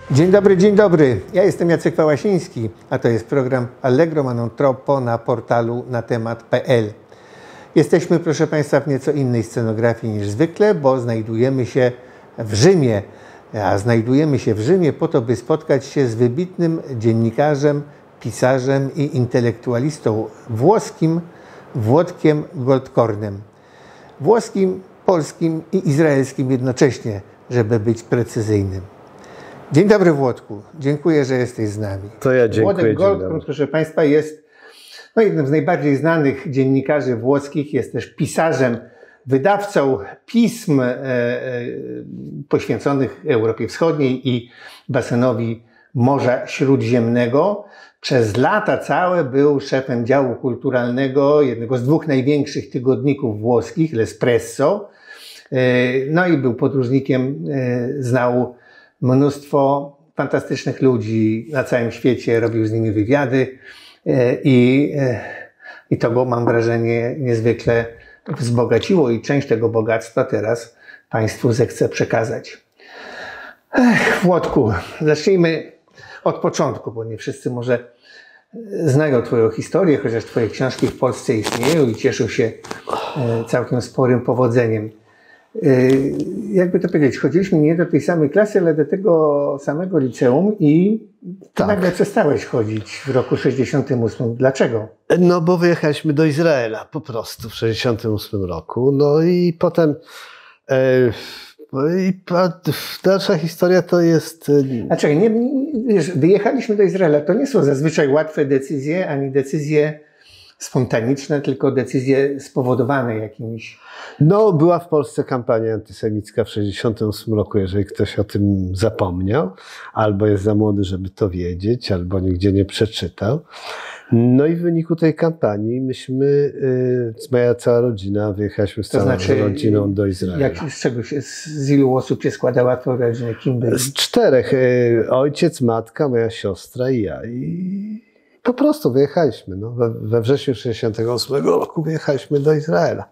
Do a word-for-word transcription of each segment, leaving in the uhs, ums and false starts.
Dzień dobry, dzień dobry. Ja jestem Jacek Wałasiński, a to jest program Allegro ma non troppo na portalu na temat kropka pe el. Jesteśmy, proszę Państwa, w nieco innej scenografii niż zwykle, bo znajdujemy się w Rzymie. A znajdujemy się w Rzymie po to, by spotkać się z wybitnym dziennikarzem, pisarzem i intelektualistą włoskim, Włodkiem Goldkornem. Włoskim, polskim i izraelskim jednocześnie, żeby być precyzyjnym. Dzień dobry, Włodku. Dziękuję, że jesteś z nami. To ja dziękuję. Włodek Goldkorn, proszę Państwa, jest no, jednym z najbardziej znanych dziennikarzy włoskich. Jest też pisarzem, wydawcą pism e, e, poświęconych Europie Wschodniej i basenowi Morza Śródziemnego. Przez lata całe był szefem działu kulturalnego jednego z dwóch największych tygodników włoskich, L'Espresso. E, no i był podróżnikiem, e, znał mnóstwo fantastycznych ludzi na całym świecie, robił z nimi wywiady i, i to go, mam wrażenie, niezwykle wzbogaciło i część tego bogactwa teraz Państwu zechcę przekazać. Ech, Włodku, zacznijmy od początku, bo nie wszyscy może znają Twoją historię, chociaż Twoje książki w Polsce istnieją i cieszą się całkiem sporym powodzeniem. Jakby to powiedzieć, chodziliśmy nie do tej samej klasy, ale do tego samego liceum i tak. Nagle przestałeś chodzić w roku sześćdziesiątym ósmym. Dlaczego? No bo wyjechaliśmy do Izraela po prostu w sześćdziesiątym ósmym roku. No i potem e, i dalsza historia to jest... A czekaj, nie, wiesz, wyjechaliśmy do Izraela. To nie są zazwyczaj łatwe decyzje, ani decyzje spontaniczne, tylko decyzje spowodowane jakimiś... No, była w Polsce kampania antysemicka w sześćdziesiątym ósmym roku, jeżeli ktoś o tym zapomniał, albo jest za młody, żeby to wiedzieć, albo nigdzie nie przeczytał. No i w wyniku tej kampanii myśmy, y, moja cała rodzina, wyjechaliśmy z to całą znaczy, rodziną do Izraela. Jak, z czego się, z ilu osób się składała twoja rodzina? Kim byli? Z czterech. Y, ojciec, matka, moja siostra i ja. I po prostu wyjechaliśmy. No. We, we wrześniu sześćdziesiątego ósmego roku wyjechaliśmy do Izraela.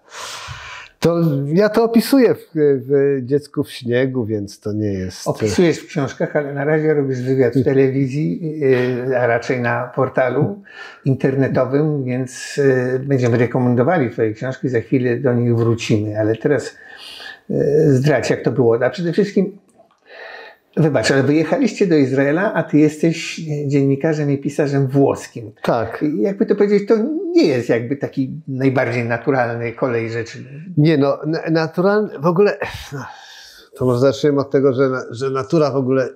To ja to opisuję w, w Dziecku w śniegu, więc to nie jest... Opisujesz w książkach, ale na razie robisz wywiad w telewizji, a raczej na portalu internetowym, więc będziemy rekomendowali Twoje książki, za chwilę do nich wrócimy. Ale teraz zdradź, jak to było. A przede wszystkim, wybacz, ale wyjechaliście do Izraela, a Ty jesteś dziennikarzem i pisarzem włoskim. Tak. Jakby to powiedzieć, to nie jest jakby taki najbardziej naturalny kolej rzeczy. Nie no, naturalny, w ogóle, to może zaczniemy od tego, że, że natura w ogóle,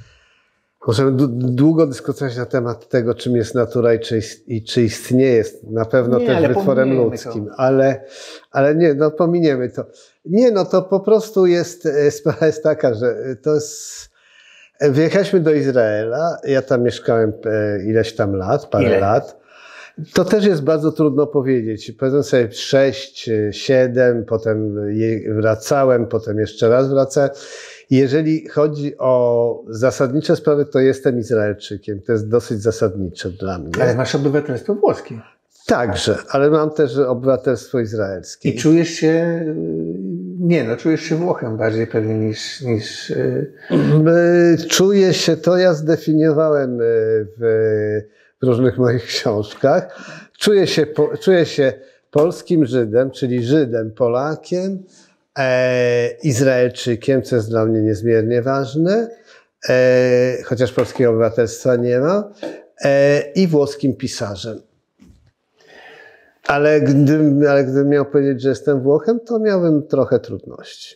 możemy długo dyskutować na temat tego, czym jest natura i czy, i czy istnieje, jest na pewno nie, też wytworem ludzkim, to. ale, ale nie, no pominiemy to. Nie, no to po prostu jest, sprawa jest taka, że to jest, wyjechaliśmy do Izraela, ja tam mieszkałem ileś tam lat, parę Ile? lat. To też jest bardzo trudno powiedzieć. Powiedzmy sobie sześć, siedem, potem wracałem, potem jeszcze raz wracałem. Jeżeli chodzi o zasadnicze sprawy, to jestem Izraelczykiem. To jest dosyć zasadnicze dla mnie. Ale masz obywatelstwo włoskie. Także, ale mam też obywatelstwo izraelskie. I czujesz się, nie no, czujesz się Włochem bardziej pewnie niż... niż... Czuję się, to ja zdefiniowałem w... w różnych moich książkach. Czuję się, po, czuję się polskim Żydem, czyli Żydem, Polakiem, e, Izraelczykiem, co jest dla mnie niezmiernie ważne, e, chociaż polskiego obywatelstwa nie ma, e, i włoskim pisarzem. Ale gdybym, ale gdybym miał powiedzieć, że jestem Włochem, to miałbym trochę trudności.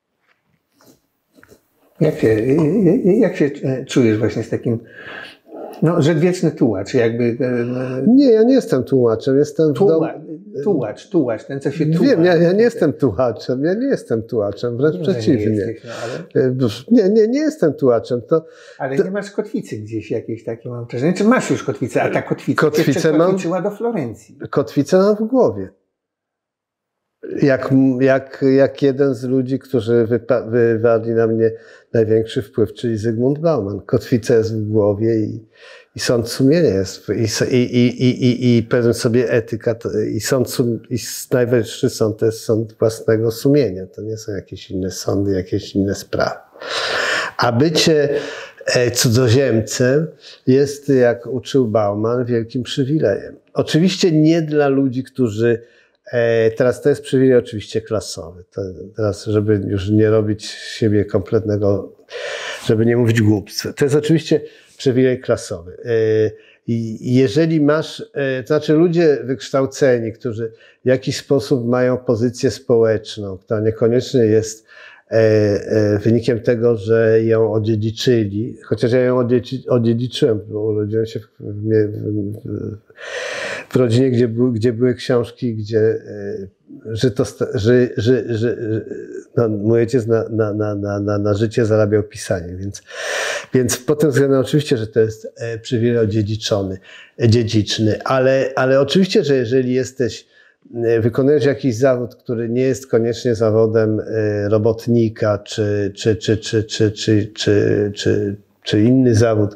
Jak się, jak się czujesz właśnie z takim... No, że wieczny tułacz, jakby... Nie, ja nie jestem tłumaczem, jestem... Tuła, tułacz, tułacz, ten co się tuła. Wiem, ja, ja nie jestem tułaczem, ja nie jestem tułaczem, wręcz nie, przeciwnie. Nie, jesteś, no, ale... nie, nie, nie jestem tułaczem. To, ale to... nie masz kotwicy gdzieś jakiejś takiej, mam wrażenie. Czy masz już kotwicę, a ta kotwica kotwicę cię mam do Florencji. Kotwicę mam w głowie. Jak, jak, jak jeden z ludzi, którzy wywarli na mnie największy wpływ, czyli Zygmunt Bauman. Kotwica jest w głowie i, i sąd sumienia jest. I, i, i, i, i pewnie sobie etyka, to, i, sąd, i najwyższy sąd to jest sąd własnego sumienia. To nie są jakieś inne sądy, jakieś inne sprawy. A bycie cudzoziemcem jest, jak uczył Bauman, wielkim przywilejem. Oczywiście nie dla ludzi, którzy, teraz to jest przywilej oczywiście klasowy, to teraz żeby już nie robić z siebie kompletnego, żeby nie mówić głupstwa, to jest oczywiście przywilej klasowy. I jeżeli masz, to znaczy ludzie wykształceni, którzy w jakiś sposób mają pozycję społeczną, która niekoniecznie jest wynikiem tego, że ją odziedziczyli, chociaż ja ją odziedziczyłem, bo urodziłem się w, w, w rodzinie, gdzie, był, gdzie były książki, gdzie żyto, że, że, że, no, mój ojciec na, na, na, na, na życie zarabiał pisaniem, więc, więc pod tym względem oczywiście, że to jest przywilej odziedziczony, dziedziczny, ale, ale oczywiście, że jeżeli jesteś wykonujesz jakiś zawód, który nie jest koniecznie zawodem robotnika, czy, czy, czy, czy, czy, czy, czy, czy, czy inny zawód,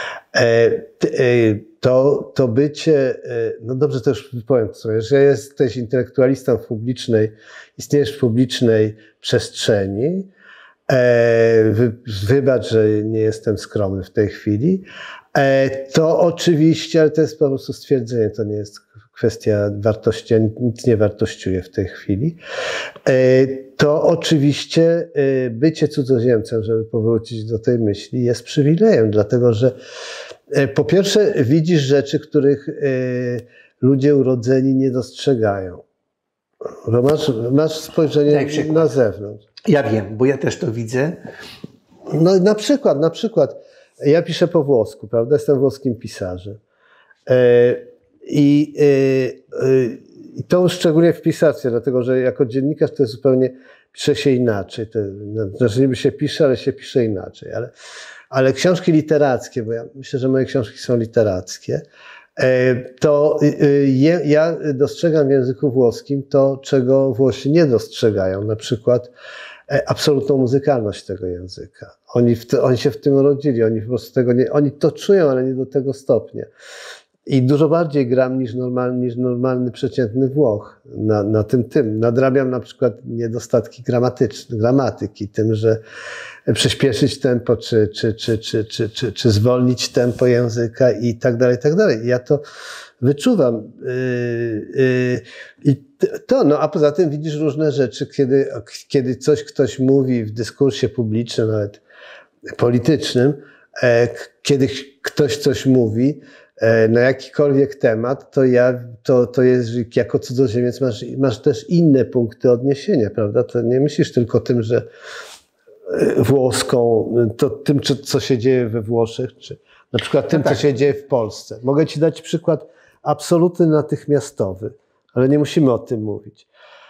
to, to bycie, no dobrze, to już powiem sobie, że jesteś intelektualistą w publicznej, istniejesz w publicznej przestrzeni, wybacz, że nie jestem skromny w tej chwili, to oczywiście, ale to jest po prostu stwierdzenie, to nie jest kwestia wartości, nic nie wartościuje w tej chwili, to oczywiście bycie cudzoziemcem, żeby powrócić do tej myśli, jest przywilejem, dlatego że po pierwsze widzisz rzeczy, których ludzie urodzeni nie dostrzegają. Bo masz, masz spojrzenie na zewnątrz. Ja wiem, bo ja też to widzę. No na przykład, na przykład, ja piszę po włosku, prawda? Jestem włoskim pisarzem. I, i, i to szczególnie w pisarstwie, dlatego że jako dziennikarz to jest zupełnie, pisze się inaczej. To, znaczy niby się pisze, ale się pisze inaczej. Ale, ale książki literackie, bo ja myślę, że moje książki są literackie, to je, ja dostrzegam w języku włoskim to, czego Włosi nie dostrzegają. Na przykład absolutną muzykalność tego języka. Oni, w te, oni się w tym urodzili, oni po prostu tego nie, oni to czują, ale nie do tego stopnia. I dużo bardziej gram niż normalny, niż normalny przeciętny Włoch na, na tym tym. Nadrabiam na przykład niedostatki gramatyczne, gramatyki, tym, że przyspieszyć tempo, czy, czy, czy, czy, czy, czy, czy zwolnić tempo języka i tak dalej, i tak dalej. Ja to wyczuwam. I to, no a poza tym widzisz różne rzeczy, kiedy, kiedy coś ktoś mówi w dyskursie publicznym, nawet politycznym, kiedy ktoś coś mówi na jakikolwiek temat, to ja, to, to jest, jako cudzoziemiec masz, masz też inne punkty odniesienia, prawda? To nie myślisz tylko tym, że włoską, to tym, co się dzieje we Włoszech, czy na przykład tym, no tak, co się dzieje w Polsce. Mogę ci dać przykład absolutny, natychmiastowy, ale nie musimy o tym mówić.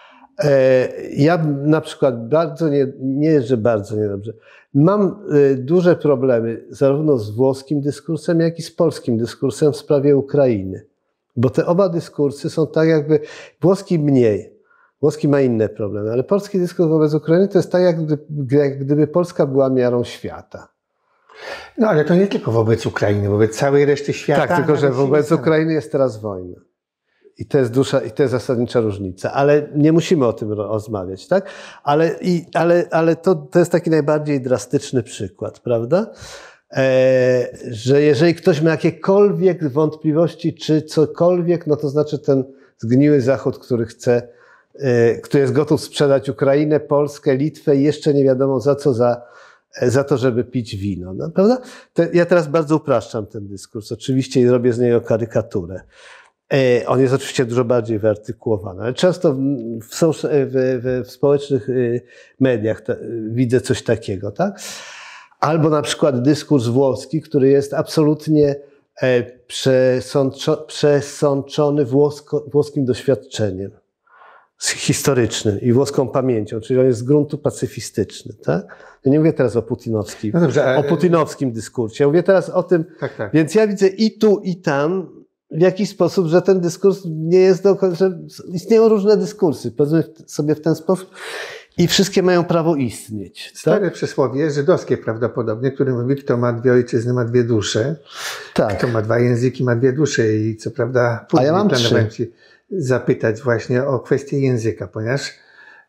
Ja na przykład bardzo, nie, nie że bardzo niedobrze, mam duże problemy zarówno z włoskim dyskursem, jak i z polskim dyskursem w sprawie Ukrainy. Bo te oba dyskursy są tak jakby, włoski mniej, włoski ma inne problemy, ale polski dyskurs wobec Ukrainy to jest tak jak gdyby, jak gdyby Polska była miarą świata. No ale to nie tylko wobec Ukrainy, wobec całej reszty świata. Tak, tylko że wobec Ukrainy jest teraz wojna. I to jest dusza, i to jest zasadnicza różnica. Ale nie musimy o tym rozmawiać, tak? Ale, i, ale, ale to, to jest taki najbardziej drastyczny przykład, prawda? E, że jeżeli ktoś ma jakiekolwiek wątpliwości, czy cokolwiek, no to znaczy ten zgniły Zachód, który chce, e, który jest gotów sprzedać Ukrainę, Polskę, Litwę i jeszcze nie wiadomo za co, za, za to, żeby pić wino, no, prawda? To ja teraz bardzo upraszczam ten dyskurs, oczywiście, i robię z niego karykaturę. On jest oczywiście dużo bardziej wyartykułowany, ale często w, w, w, w społecznych mediach ta, widzę coś takiego, tak? Albo na przykład dyskurs włoski, który jest absolutnie przesączo, przesączony włosko, włoskim doświadczeniem historycznym i włoską pamięcią, czyli on jest z gruntu pacyfistyczny, tak? Ja nie mówię teraz o putinowskim, no dobrze, ale... o putinowskim dyskursie, ja mówię teraz o tym, tak, tak. Więc ja widzę i tu, i tam w jakiś sposób, że ten dyskurs nie jest do końca, że istnieją różne dyskursy, powiedzmy sobie w ten sposób, i wszystkie mają prawo istnieć. Stare tak? przysłowie żydowskie prawdopodobnie, które mówi, kto ma dwie ojczyzny, ma dwie dusze. Tak. Kto ma dwa języki, ma dwie dusze. I co prawda później ja mam planowałem ci zapytać właśnie o kwestię języka, ponieważ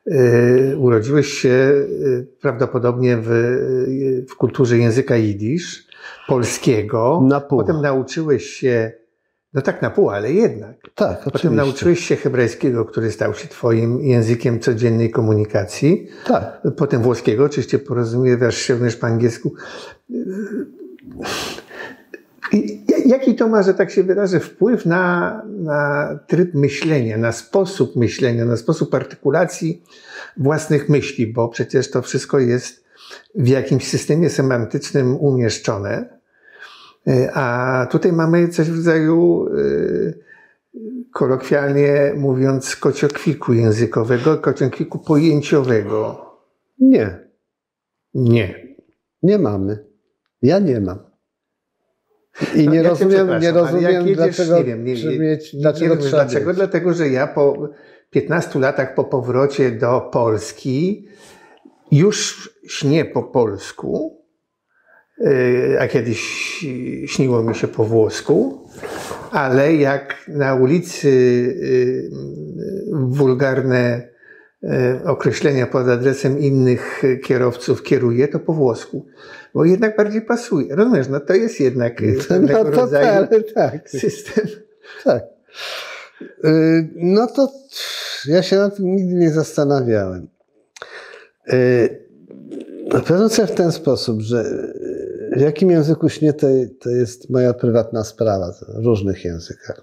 urodziłeś się prawdopodobnie w, w kulturze języka jidysz, polskiego. Na pół. Potem nauczyłeś się, no tak na pół, ale jednak. Tak, oczywiście. Potem nauczyłeś się hebrajskiego, który stał się twoim językiem codziennej komunikacji. Tak. Potem włoskiego, oczywiście porozumiewasz się również po angielsku. I jaki to ma, że tak się wyrażę, wpływ na, na tryb myślenia, na sposób myślenia, na sposób artykulacji własnych myśli, bo przecież to wszystko jest w jakimś systemie semantycznym umieszczone, a tutaj mamy coś w rodzaju, kolokwialnie mówiąc, kociokwiku językowego, kociokwiku pojęciowego. Nie. Nie. Nie mamy. Ja nie mam. I no, nie ja rozumiem, nie rozumiem jedziesz, dlaczego, nie wiem, nie, nie, mieć, dlaczego nie wiem, dlaczego, dlatego, że ja po piętnastu latach po powrocie do Polski już śnię po polsku, a kiedyś śniło mi się po włosku, ale jak na ulicy wulgarne określenia pod adresem innych kierowców kieruję, to po włosku. Bo jednak bardziej pasuje. Rozumiesz, no to jest jednak pewnego no to rodzaju tak, tak. system. Tak. No to ja się nad tym nigdy nie zastanawiałem. Powiem sobie w ten sposób, że w jakim języku śnię, to, to jest moja prywatna sprawa, w różnych językach.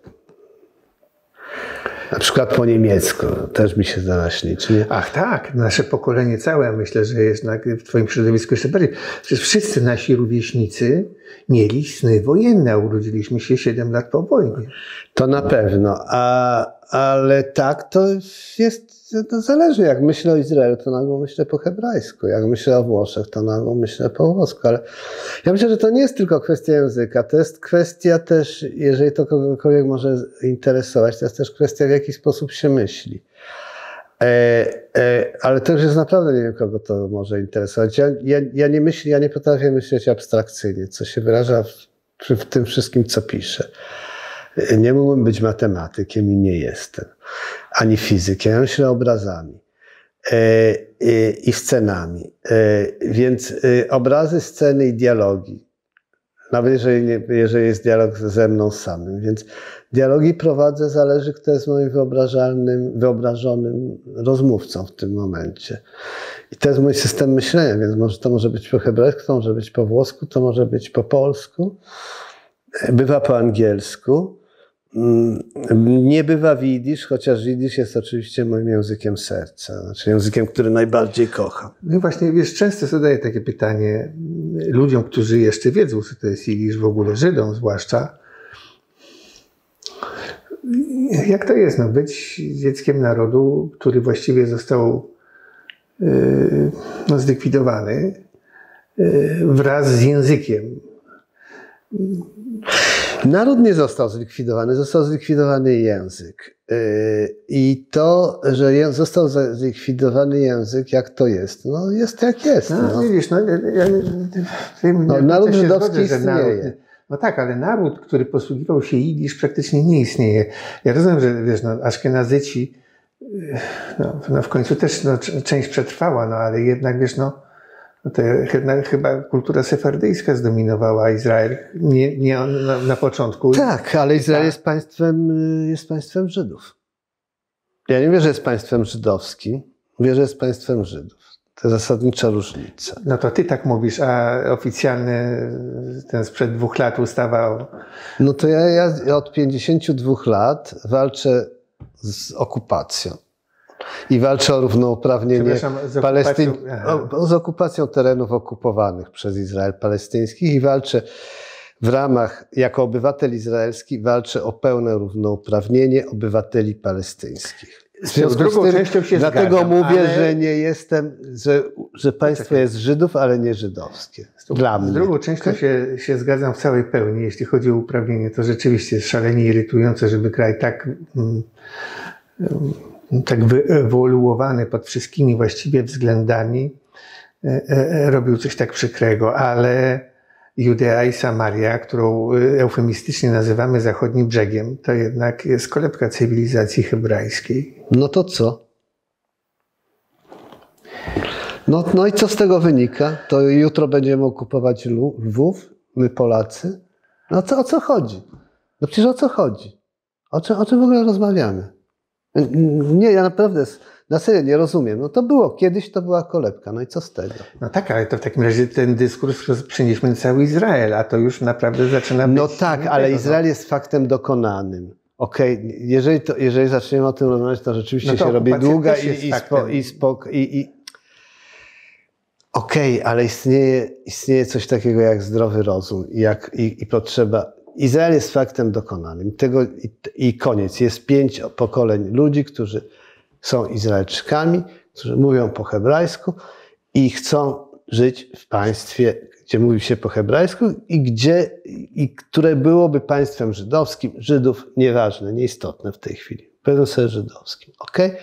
Na przykład po niemiecku też mi się zdarza śnić. Nie? Ach tak, nasze pokolenie całe, myślę, że jest w twoim środowisku jeszcze bardziej. Przecież wszyscy nasi rówieśnicy mieli sny wojenne, a urodziliśmy się siedem lat po wojnie. To na pewno, a, ale tak to jest, to zależy. Jak myślę o Izraelu, to nagle myślę po hebrajsku. Jak myślę o Włoszech, to nagle myślę po włosku. Ale ja myślę, że to nie jest tylko kwestia języka, to jest kwestia też, jeżeli to kogokolwiek może interesować, to jest też kwestia, w jaki sposób się myśli. E, e, ale to już jest naprawdę, nie wiem, kogo to może interesować. Ja, ja, ja nie myślę, ja nie potrafię myśleć abstrakcyjnie, co się wyraża w, w tym wszystkim, co piszę. Nie mógłbym być matematykiem i nie jestem. Ani fizykiem. Ja myślę obrazami e, i, i scenami. E, więc e, obrazy, sceny i dialogi. Nawet jeżeli, nie, jeżeli jest dialog ze mną samym. Więc dialogi prowadzę, zależy, kto jest moim wyobrażalnym, wyobrażonym rozmówcą w tym momencie. I to jest mój system myślenia, więc może, to może być po hebrajsku, to może być po włosku, to może być po polsku. Bywa po angielsku. Nie bywa w jidysz, chociaż jidysz jest oczywiście moim językiem serca, znaczy językiem, który najbardziej kocham. No i właśnie, wiesz, często zadaję takie pytanie ludziom, którzy jeszcze wiedzą, co to jest jidysz, w ogóle Żydom zwłaszcza. Jak to jest, no, być dzieckiem narodu, który właściwie został yy, no, zlikwidowany yy, wraz z językiem? Naród nie został zlikwidowany, został zlikwidowany język. I to, że został zlikwidowany język, jak to jest? No jest jak jest. No, no. Widzisz, no, ja, ja, ja, no, naród żydowski zgodzę, istnieje. Naród, no tak, ale naród, który posługiwał się jidysz, praktycznie nie istnieje. Ja rozumiem, że wiesz, no, Aszkenazyci no, no w końcu też no, część przetrwała, no ale jednak wiesz, no No to chyba, chyba kultura sefardyjska zdominowała Izrael nie, nie na, na początku. Tak, ale Izrael jest państwem, jest państwem Żydów. Ja nie wierzę, że jest państwem żydowskim. Wierzę, że jest państwem Żydów. To jest zasadnicza różnica. No to ty tak mówisz, a oficjalny ten sprzed dwóch lat ustawa o... No to ja, ja od pięćdziesięciu dwóch lat walczę z okupacją. I walczę o równouprawnienie Palestyń, o, z okupacją terenów okupowanych przez Izrael palestyńskich i walczę w ramach, jako obywatel izraelski, walczę o pełne równouprawnienie obywateli palestyńskich. Z drugą tym, częścią się dlatego zgadzam, mówię, ale... że nie jestem, że, że państwo Czekaj. jest Żydów, ale nie żydowskie. Z, Dla z mnie. drugą częścią się, się zgadzam w całej pełni. Jeśli chodzi o uprawnienie, to rzeczywiście jest szalenie irytujące, żeby kraj tak... Mm, tak wyewoluowany pod wszystkimi właściwie względami, e, e, robił coś tak przykrego, ale Judea i Samaria, którą eufemistycznie nazywamy zachodnim brzegiem, to jednak jest kolebka cywilizacji hebrajskiej. No to co? No, no i co z tego wynika? To jutro będziemy okupować Lwów, my Polacy. No co, o co chodzi? No przecież o co chodzi? O czym, o czym w ogóle rozmawiamy? Nie, ja naprawdę na serio nie rozumiem. No to było, kiedyś to była kolebka, no i co z tego? No tak, ale to w takim razie ten dyskurs przenieśmy na cały Izrael, a to już naprawdę zaczyna być... No tak, ale tego, Izrael no. jest faktem dokonanym. Okej, okay. jeżeli, to, jeżeli zaczniemy o tym rozmawiać, to rzeczywiście no to się robi długa i, i, spo, i, spok, i, i... Okej, okay, ale istnieje, istnieje coś takiego jak zdrowy rozum i, jak, i, i potrzeba... Izrael jest faktem dokonanym. Tego, i, I koniec. Jest pięć pokoleń ludzi, którzy są Izraelczykami, którzy mówią po hebrajsku i chcą żyć w państwie, gdzie mówi się po hebrajsku i gdzie, i które byłoby państwem żydowskim. Żydów nieważne, nieistotne w tej chwili. Powiedzmy sobie żydowskim. Okay?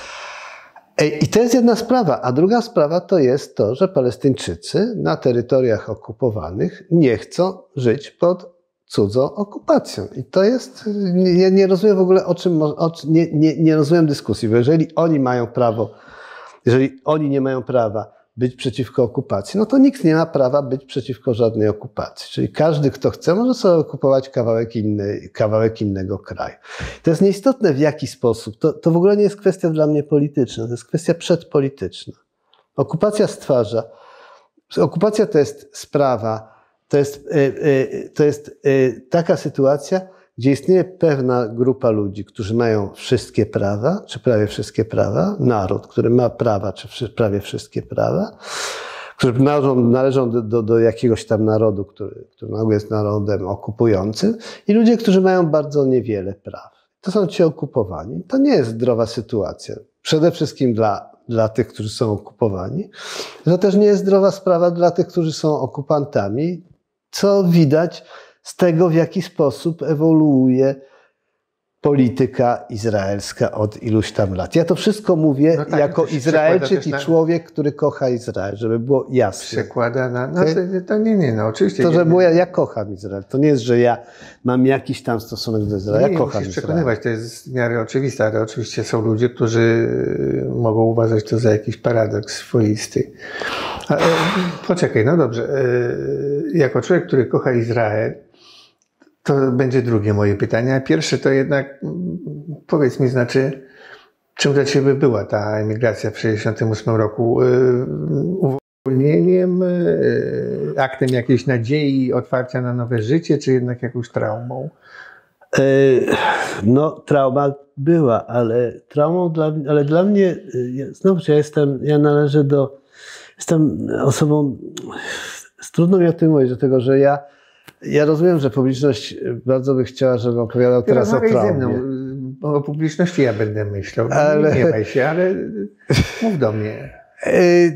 I to jest jedna sprawa. A druga sprawa to jest to, że Palestyńczycy na terytoriach okupowanych nie chcą żyć pod cudzą okupacją. I to jest, ja nie rozumiem w ogóle o czym, o, nie, nie, nie rozumiem dyskusji, bo jeżeli oni mają prawo, jeżeli oni nie mają prawa być przeciwko okupacji, no to nikt nie ma prawa być przeciwko żadnej okupacji. Czyli każdy, kto chce, może sobie okupować kawałek, inny, kawałek innego kraju. To jest nieistotne w jaki sposób. To, to w ogóle nie jest kwestia dla mnie polityczna, to jest kwestia przedpolityczna. Okupacja stwarza, okupacja to jest sprawa, To jest, to jest taka sytuacja, gdzie istnieje pewna grupa ludzi, którzy mają wszystkie prawa, czy prawie wszystkie prawa, naród, który ma prawa, czy prawie wszystkie prawa, którzy należą, należą do, do, do jakiegoś tam narodu, który, który jest narodem okupującym, i ludzie, którzy mają bardzo niewiele praw. To są ci okupowani. To nie jest zdrowa sytuacja. Przede wszystkim dla, dla tych, którzy są okupowani. To też nie jest zdrowa sprawa dla tych, którzy są okupantami, co widać z tego, w jaki sposób ewoluuje polityka izraelska od iluś tam lat. Ja to wszystko mówię no tak, jako Izraelczyk i na... człowiek, który kocha Izrael, żeby było jasne. Przekłada na... No to, to nie, nie, no oczywiście. To, nie, że nie. ja, ja kocham Izrael. To nie jest, że ja mam jakiś tam stosunek do Izraela. Ja nie, kocham musisz Izrael. przekonywać, to jest w miarę oczywiste, ale oczywiście są ludzie, którzy mogą uważać to za jakiś paradoks swoisty. A, e, poczekaj, no dobrze. E, jako człowiek, który kocha Izrael, to będzie drugie moje pytanie. A pierwsze to jednak, powiedz mi, znaczy, czym dla Ciebie była ta emigracja w tysiąc dziewięćset sześćdziesiątym ósmym roku? Uwolnieniem, aktem jakiejś nadziei, otwarcia na nowe życie, czy jednak jakąś traumą? No, trauma była, ale traumą dla, ale dla mnie, znowu, ja jestem, ja należę do, jestem osobą, trudno mi o tym mówić, dlatego że ja Ja rozumiem, że publiczność bardzo by chciała, żebym opowiadał Ty teraz o traumie. Ze mną. O publiczności ja będę myślał. Ale... Nie baj się, ale mów do mnie. E, e,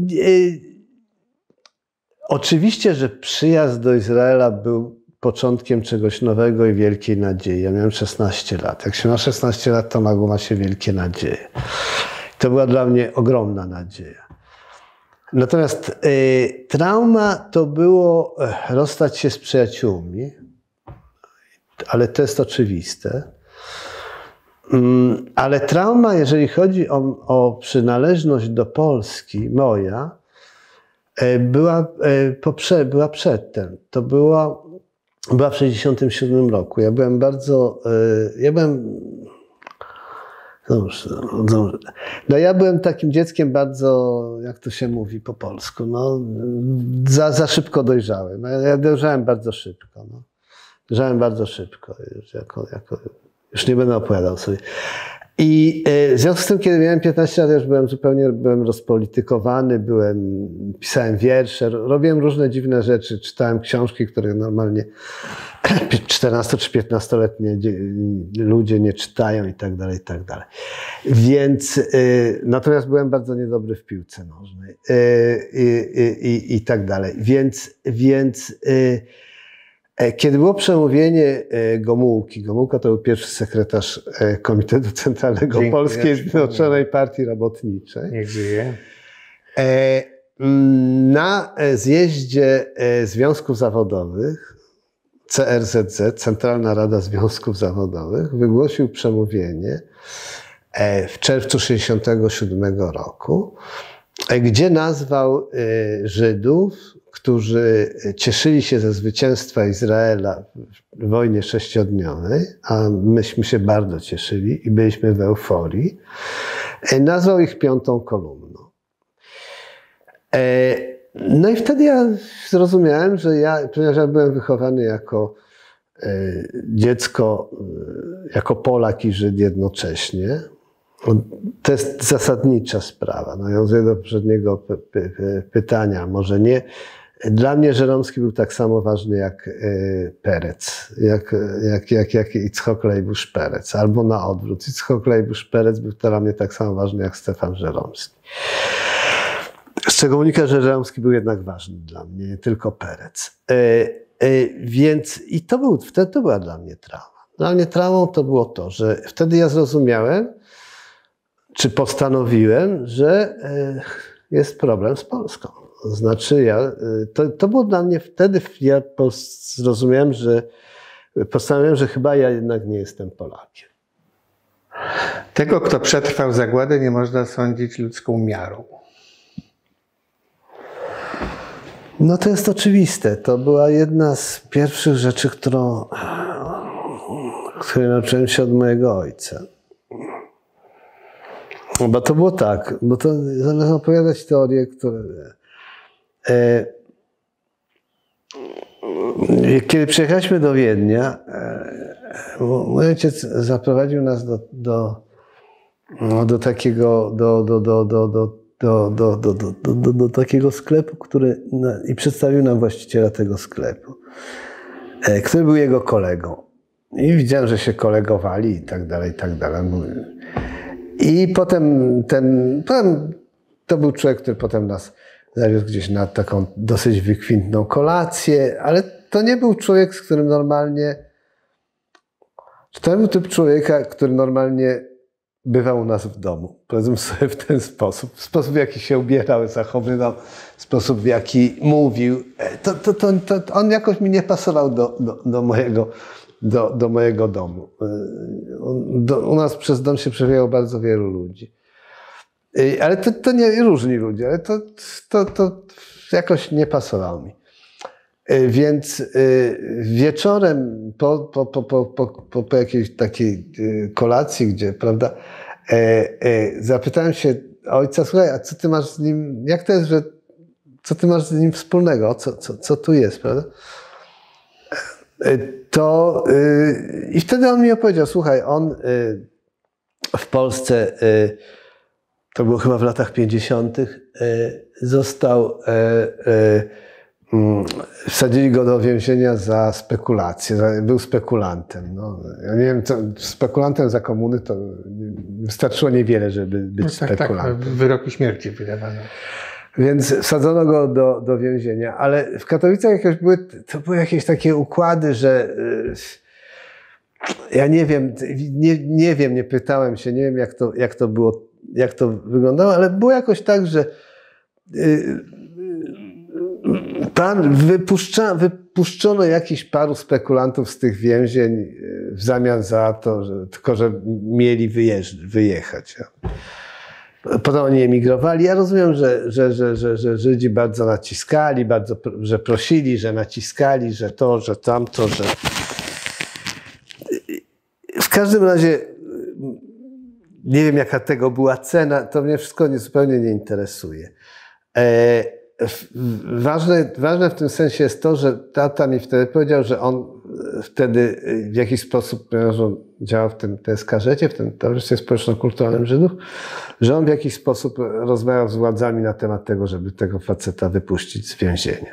oczywiście, że przyjazd do Izraela był początkiem czegoś nowego i wielkiej nadziei. Ja miałem szesnaście lat. Jak się ma szesnaście lat, to ma się wielkie nadzieje. To była dla mnie ogromna nadzieja. Natomiast y, trauma to było rozstać się z przyjaciółmi, ale to jest oczywiste. Um, ale trauma, jeżeli chodzi o, o przynależność do Polski, moja, y, była, y, poprze, była przedtem. To była, była w sześćdziesiątym siódmym roku. Ja byłem bardzo... Y, ja byłem... Dobrze, dobrze. No ja byłem takim dzieckiem bardzo, jak to się mówi po polsku, no, za, za szybko dojrzałem. No, ja dojrzałem bardzo szybko. No. Dojrzałem bardzo szybko. Już, jako, jako, już nie będę opowiadał sobie. I e, w związku z tym, kiedy miałem piętnaście lat, już byłem zupełnie byłem rozpolitykowany, byłem, pisałem wiersze, robiłem różne dziwne rzeczy, czytałem książki, które normalnie czternasto czy piętnastoletnie ludzie nie czytają i tak dalej, i tak dalej. Więc y, natomiast byłem bardzo niedobry w piłce nożnej y, y, y, i tak dalej. Więc, więc y, kiedy było przemówienie Gomułki, Gomułka to był pierwszy sekretarz Komitetu Centralnego Dziękuję. Polskiej Zjednoczonej Partii Robotniczej. Niech żyje. Na zjeździe Związków Zawodowych C R Z Z, Centralna Rada Związków Zawodowych, wygłosił przemówienie w czerwcu tysiąc dziewięćset sześćdziesiątego siódmego roku gdzie nazwał Żydów, którzy cieszyli się ze zwycięstwa Izraela w wojnie sześciodniowej, a myśmy się bardzo cieszyli i byliśmy w euforii, nazwał ich piątą kolumną. No i wtedy ja zrozumiałem, że ja, ponieważ ja byłem wychowany jako dziecko, jako Polak i Żyd jednocześnie, to jest zasadnicza sprawa. Nawiązuję do poprzedniego py py pytania, może nie. Dla mnie Żeromski był tak samo ważny jak Perec, jak, jak, jak, jak Itzhok Leibusz Perec, albo na odwrót. Itzhok Leibusz Perec był dla mnie tak samo ważny jak Stefan Żeromski. Z czego wynika, że Żeromski był jednak ważny dla mnie, nie tylko Perec. E, e, więc i to, był, wtedy to była dla mnie trauma. Dla mnie traumą to było to, że wtedy ja zrozumiałem, czy postanowiłem, że e, jest problem z Polską. Znaczy ja, to, to było dla mnie wtedy, ja zrozumiałem, że postanowiłem, że chyba ja jednak nie jestem Polakiem. Tego, kto przetrwał zagładę, nie można sądzić ludzką miarą. No to jest oczywiste. To była jedna z pierwszych rzeczy, którą, której nauczyłem się od mojego ojca. Bo to było tak, bo to zamiast opowiadać teorie, które... E, kiedy przyjechaliśmy do Wiednia, e, mój ojciec zaprowadził nas do, do, do takiego, do, do, do, do, do, do, do, do, do, do, do, do takiego sklepu, który, no, i przedstawił nam właściciela tego sklepu, e, który był jego kolegą. I widziałem, że się kolegowali i tak dalej, i tak dalej. I potem ten, potem to był człowiek, który potem nas zawiózł gdzieś na taką dosyć wykwintną kolację, ale to nie był człowiek, z którym normalnie, to był typ człowieka, który normalnie bywał u nas w domu. Powiedzmy sobie w ten sposób, w sposób w jaki się ubierał, zachowywał, w sposób w jaki mówił. To, to, to, to on jakoś mi nie pasował do, do, do mojego Do, do mojego domu. Do, u nas przez dom się przewijało bardzo wielu ludzi. Ale to, to nie różni ludzie, ale to, to, to jakoś nie pasowało mi. Więc wieczorem po, po, po, po, po, po jakiejś takiej kolacji, gdzie, prawda, zapytałem się ojca, słuchaj, a co ty masz z nim, jak to jest, że co ty masz z nim wspólnego, co, co, co tu jest, prawda? To yy, i wtedy on mi opowiedział, słuchaj, on yy, w Polsce, yy, to było chyba w latach pięćdziesiątych, yy, został, yy, yy, wsadzili go do więzienia za spekulację, za, był spekulantem. No, ja nie wiem, co, spekulantem za komuny to wystarczyło niewiele, żeby być no tak, spekulantem. Tak, wyroki śmierci wydawano. Więc wsadzono go do, do więzienia, ale w Katowicach jakoś były, to były jakieś takie układy, że yy, ja nie wiem, nie, nie wiem, nie pytałem się, nie wiem jak to, jak to było, jak to wyglądało, ale było jakoś tak, że yy, pan wypuszcza, wypuszczono jakiś paru spekulantów z tych więzień w zamian za to, że, tylko że mieli wyjeżdż, wyjechać. Potem oni emigrowali. Ja rozumiem, że, że, że, że, że Żydzi bardzo naciskali, bardzo, że prosili, że naciskali, że to, że tamto, że... W każdym razie nie wiem, jaka tego była cena, to mnie wszystko nie, zupełnie nie interesuje. E, ważne, ważne w tym sensie jest to, że tata mi wtedy powiedział, że on wtedy w jakiś sposób, ponieważ on działał w tym T S K Żecie, w tym Towarzystwie Społeczno-Kulturalnym Żydów, że on w jakiś sposób rozmawiał z władzami na temat tego, żeby tego faceta wypuścić z więzienia.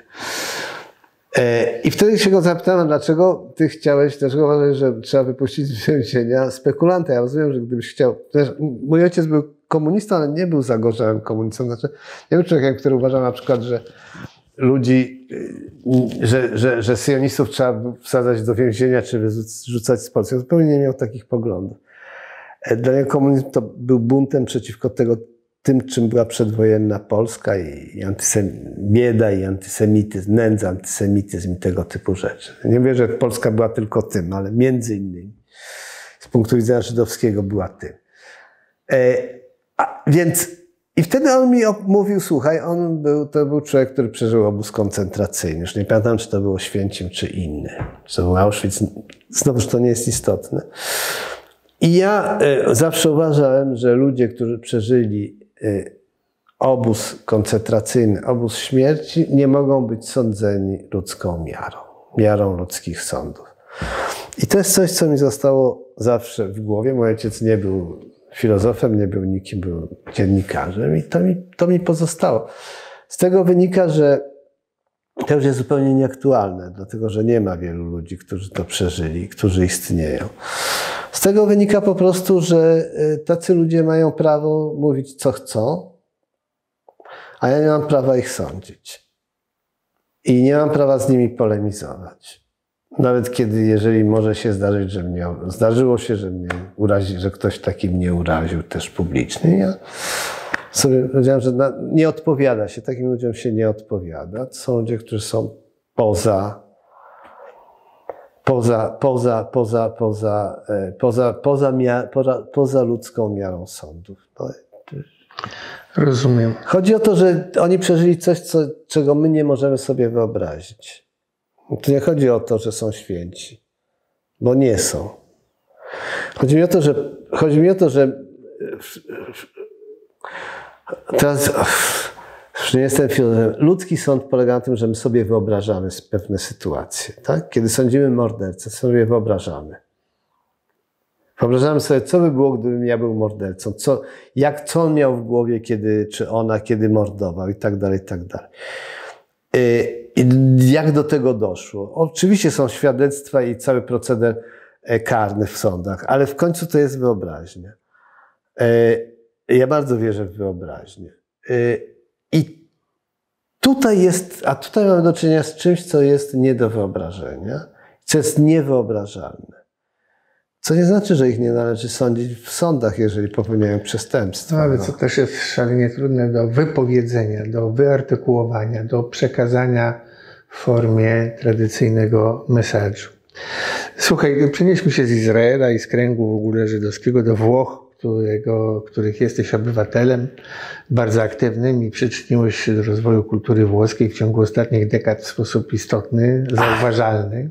I wtedy się go zapytałem, dlaczego ty chciałeś, dlaczego uważasz, że trzeba wypuścić z więzienia spekulanta? Ja rozumiem, że gdybyś chciał... Mój ojciec był komunistą, ale nie był zagorzałym komunistą. Znaczy, nie był człowiekiem, który uważał na przykład, że ludzi, że, że, że sionistów trzeba wsadzać do więzienia czy wyrzucać z Polski. Zupełnie nie miał takich poglądów. Dla niego komunizm to był buntem przeciwko tego, tym, czym była przedwojenna Polska i, i antysem, bieda i antysemityzm, nędza, antysemityzm i tego typu rzeczy. Nie mówię, że Polska była tylko tym, ale między innymi z punktu widzenia żydowskiego była tym. E, a, więc I wtedy on mi mówił, słuchaj, on był, to był człowiek, który przeżył obóz koncentracyjny. Już nie pamiętam, czy to było Święcim, czy inny. Czy to był Auschwitz. Znowuż to nie jest istotne. I ja y, zawsze uważałem, że ludzie, którzy przeżyli y, obóz koncentracyjny, obóz śmierci, nie mogą być sądzeni ludzką miarą. Miarą ludzkich sądów. I to jest coś, co mi zostało zawsze w głowie. Mój ojciec nie był filozofem, nie był nikim, był dziennikarzem i to mi, to mi pozostało. Z tego wynika, że to już jest zupełnie nieaktualne, dlatego że nie ma wielu ludzi, którzy to przeżyli, którzy istnieją. Z tego wynika po prostu, że tacy ludzie mają prawo mówić, co chcą, a ja nie mam prawa ich sądzić. I nie mam prawa z nimi polemizować. Nawet kiedy, jeżeli może się zdarzyć, że mnie, zdarzyło się, że mnie urazi, że ktoś taki mnie uraził też publicznie. Ja sobie powiedziałem, że na, nie odpowiada się, takim ludziom się nie odpowiada. To są ludzie, którzy są poza, poza, poza, poza, poza, poza, poza, mia, poza, poza ludzką miarą sądów. No, rozumiem. Chodzi o to, że oni przeżyli coś, co, czego my nie możemy sobie wyobrazić. Tu nie chodzi o to, że są święci, bo nie są. Chodzi mi o to, że, chodzi mi o to, że teraz już nie jestem filozofem. Ludzki sąd polega na tym, że my sobie wyobrażamy pewne sytuacje. Tak? Kiedy sądzimy mordercę, sobie wyobrażamy. Wyobrażamy sobie, co by było, gdybym ja był mordercą, co, jak, co on miał w głowie, kiedy, czy ona, kiedy mordował i tak dalej, i tak dalej. I jak do tego doszło? Oczywiście są świadectwa i cały proceder karny w sądach, ale w końcu to jest wyobraźnia. Ja bardzo wierzę w wyobraźnię. I tutaj jest, a tutaj mamy do czynienia z czymś, co jest nie do wyobrażenia, co jest niewyobrażalne. Co nie znaczy, że ich nie należy sądzić w sądach, jeżeli popełniają przestępstwa. No, ale co też jest szalenie trudne do wypowiedzenia, do wyartykułowania, do przekazania w formie tradycyjnego mesażu. Słuchaj, przenieśmy się z Izraela i z kręgu w ogóle żydowskiego do Włoch, którego, których jesteś obywatelem, bardzo aktywnym i przyczyniłeś się do rozwoju kultury włoskiej w ciągu ostatnich dekad w sposób istotny, zauważalny.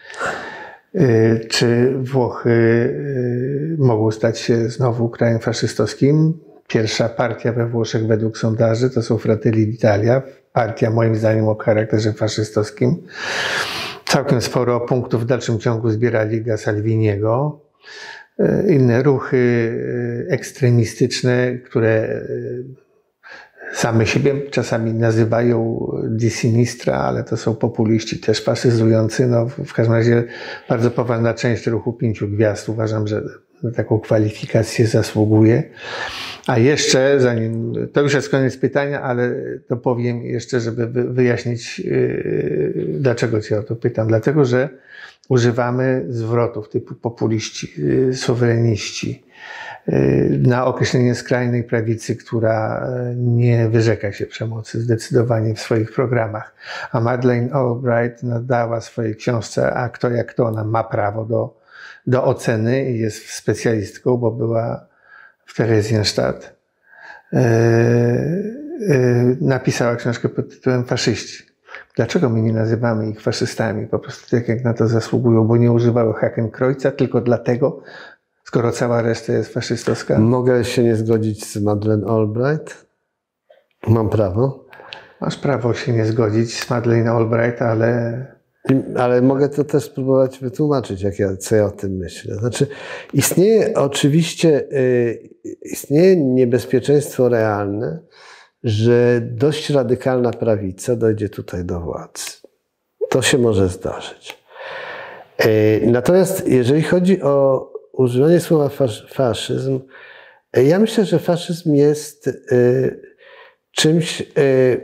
Czy Włochy mogą stać się znowu krajem faszystowskim? Pierwsza partia we Włoszech według sondaży to są Fratelli d'Italia. Partia moim zdaniem o charakterze faszystowskim. Całkiem sporo punktów w dalszym ciągu zbiera Liga Salviniego. Inne ruchy ekstremistyczne, które same siebie czasami nazywają di sinistra, ale to są populiści też faszyzujący. No, w każdym razie bardzo poważna część ruchu Pięciu Gwiazd uważam, że na taką kwalifikację zasługuje. A jeszcze, zanim, to już jest koniec pytania, ale to powiem jeszcze, żeby wyjaśnić, yy, dlaczego Cię o to pytam. Dlatego, że używamy zwrotów typu populiści, yy, suwereniści, na określenie skrajnej prawicy, która nie wyrzeka się przemocy zdecydowanie w swoich programach. A Madeleine Albright nadała swojej książce, a kto jak kto, ona ma prawo do, do oceny i jest specjalistką, bo była w Theresienstadt. Yy, yy, napisała książkę pod tytułem Faszyści. Dlaczego my nie nazywamy ich faszystami? Po prostu tak jak na to zasługują, bo nie używały Hakenkreuza tylko dlatego, skoro cała reszta jest faszystowska. Mogę się nie zgodzić z Madeleine Albright? Mam prawo. Masz prawo się nie zgodzić z Madeleine Albright, ale... Ale mogę to też spróbować wytłumaczyć, jak ja, co ja o tym myślę. Znaczy, istnieje oczywiście yy, istnieje niebezpieczeństwo realne, że dość radykalna prawica dojdzie tutaj do władzy. To się może zdarzyć. Yy, natomiast jeżeli chodzi o używanie słowa fasz, faszyzm, ja myślę, że faszyzm jest y, czymś, y,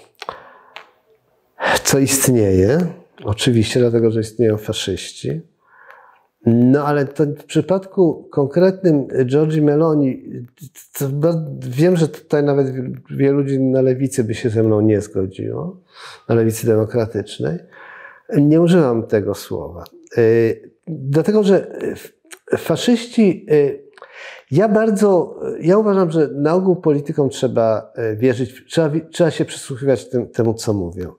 co istnieje. Oczywiście, dlatego, że istnieją faszyści. No ale to w przypadku konkretnym Giorgi Meloni, to, to wiem, że tutaj nawet wielu ludzi na lewicy by się ze mną nie zgodziło, na lewicy demokratycznej. Nie używam tego słowa. Y, dlatego, że faszyści, Ja bardzo, ja uważam, że na ogół politykom trzeba wierzyć, trzeba, trzeba się przysłuchiwać tym, temu, co mówią.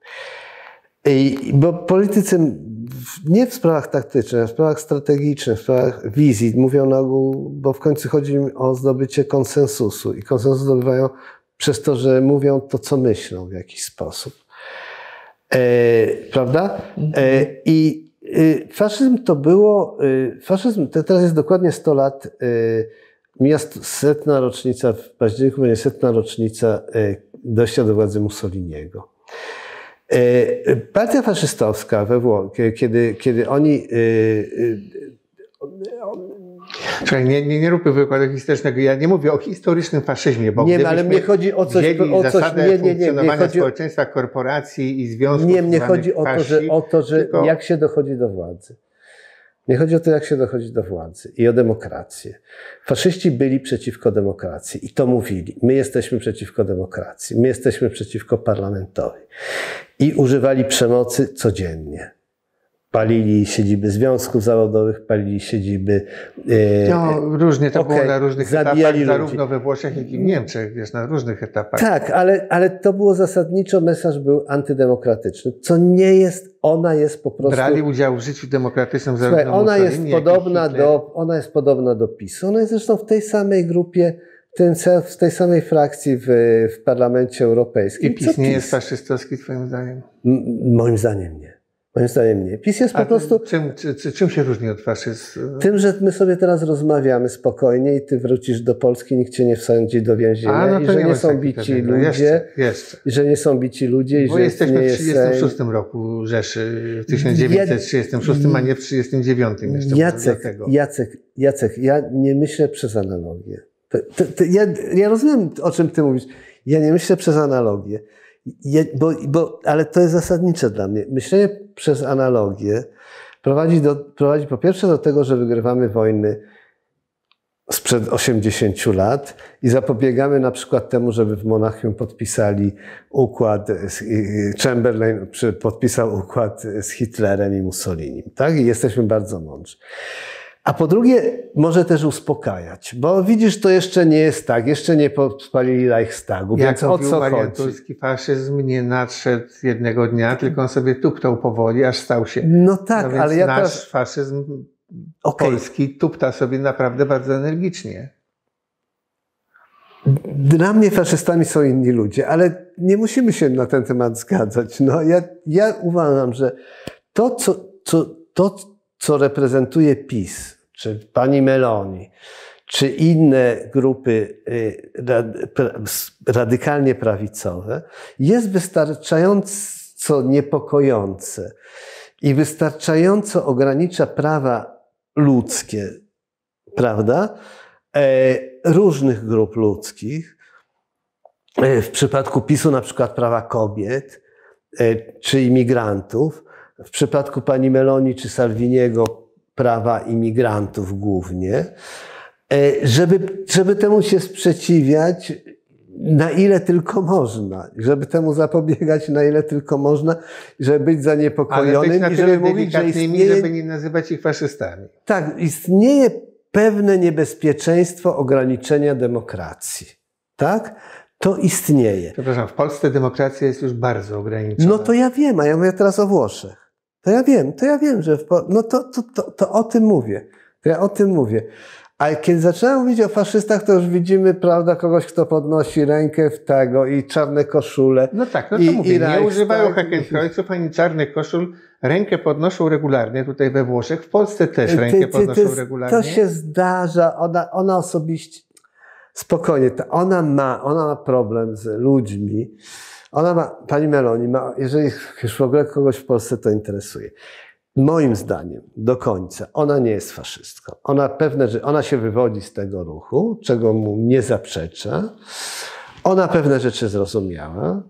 I, bo politycy nie w sprawach taktycznych, w sprawach strategicznych, w sprawach wizji mówią na ogół, bo w końcu chodzi im o zdobycie konsensusu i konsensus zdobywają przez to, że mówią to, co myślą w jakiś sposób. E, prawda? E, I e, faszyzm to było, e, faszyzm, to teraz jest dokładnie sto lat, e, mija setna rocznica, w październiku będzie setna rocznica e, dojścia do władzy Mussoliniego. E, partia faszystowska we Włoszech, kiedy, kiedy oni... E, e, Słuchaj, nie, nie, nie róbmy wykładu historycznego. Ja nie mówię o historycznym faszyzmie, bo nie, ale mnie chodzi o coś, o coś zasadę nie, nie, nie, funkcjonowania nie chodzi społeczeństwa, korporacji i związków. Nie, mnie chodzi o to, że, o to, że tylko... jak się dochodzi do władzy. Mnie chodzi o to, jak się dochodzi do władzy i o demokrację. Faszyści byli przeciwko demokracji i to mówili. My jesteśmy przeciwko demokracji, my jesteśmy przeciwko parlamentowi. I używali przemocy codziennie. Palili siedziby związków zawodowych, palili siedziby... E, no, różnie to okay, było na różnych etapach, ludzi. zarówno we Włoszech, jak i w Niemczech, wiesz, na różnych etapach. Tak, ale, ale to było zasadniczo, mesaż był antydemokratyczny, co nie jest, ona jest po prostu... Brali udział w życiu demokratycznym zarówno Słuchaj, ona jest podobna Hitler. do, ona jest podobna do PiSu. Ona jest zresztą w tej samej grupie, w, tym, w tej samej frakcji w, w Parlamencie Europejskim. I PiS nie PiS? jest faszystowski twoim zdaniem? M moim zdaniem nie. Moim zdaniem nie. PiS jest po A prostu... Czym, czy, czym się różni od faszyzmu? Tym, że my sobie teraz rozmawiamy spokojnie i ty wrócisz do Polski, nikt cię nie wsądzi do więzienia. A, no i że nie, nie są bici tego. ludzie. Jeszcze, jeszcze. I że nie są bici ludzie. Bo i że jesteśmy nie w trzydziestym szóstym roku Rzeszy, w tysiąc dziewięćset trzydziestym szóstym, a nie w trzydziestym dziewiątym. Jeszcze Jacek, Jacek, Jacek, ja nie myślę przez analogię. To, to, to ja, ja rozumiem, o czym ty mówisz. Ja nie myślę przez analogię. Ja, bo, bo, ale to jest zasadnicze dla mnie. Myślenie przez analogię prowadzi, do, prowadzi po pierwsze do tego, że wygrywamy wojny sprzed osiemdziesięciu lat i zapobiegamy na przykład temu, żeby w Monachium podpisali układ, Chamberlain podpisał układ z Hitlerem i Mussolinim. Tak? I jesteśmy bardzo mądrzy. A po drugie, może też uspokajać, bo widzisz, to jeszcze nie jest tak, jeszcze nie spalili Reichstagu, Jak więc o co Marian chodzi? Turski, faszyzm nie nadszedł jednego dnia, tylko on sobie tuptał powoli, aż stał się. No tak, no ale ja nasz teraz... faszyzm okay. polski tupta sobie naprawdę bardzo energicznie. Dla mnie faszystami są inni ludzie, ale nie musimy się na ten temat zgadzać. No, ja, ja uważam, że to, co, co, to, co reprezentuje PiS, czy pani Meloni, czy inne grupy radykalnie prawicowe, jest wystarczająco niepokojące i wystarczająco ogranicza prawa ludzkie, prawda, różnych grup ludzkich. W przypadku PiSu na przykład prawa kobiet, czy imigrantów, w przypadku pani Meloni czy Salviniego prawa imigrantów głównie, żeby, żeby temu się sprzeciwiać na ile tylko można, żeby temu zapobiegać na ile tylko można, żeby być zaniepokojonym być i żeby mówić, że istnieje... żeby nie nazywać ich faszystami. Tak, istnieje pewne niebezpieczeństwo ograniczenia demokracji. Tak? To istnieje. Przepraszam, w Polsce demokracja jest już bardzo ograniczona. No to ja wiem, a ja mówię teraz o Włoszech. To ja wiem, to ja wiem, że w po... no to, to, to, to o tym mówię. To ja o tym mówię. A kiedy zaczynam mówić o faszystach, to już widzimy, prawda, kogoś, kto podnosi rękę w tego i czarne koszule. No tak, no to i, mówię, i nie używają hakenkreuzów ani czarnych koszul. Rękę podnoszą regularnie tutaj we Włoszech. W Polsce też rękę ty, ty, podnoszą ty, regularnie. To się zdarza. Ona, ona osobiście, spokojnie, to ona ma, ona ma problem z ludźmi. Ona ma, pani Meloni ma, jeżeli już w ogóle kogoś w Polsce to interesuje. Moim zdaniem, do końca, ona nie jest faszystką. Ona pewne, że ona się wywodzi z tego ruchu, czego mu nie zaprzecza. Ona pewne rzeczy zrozumiała.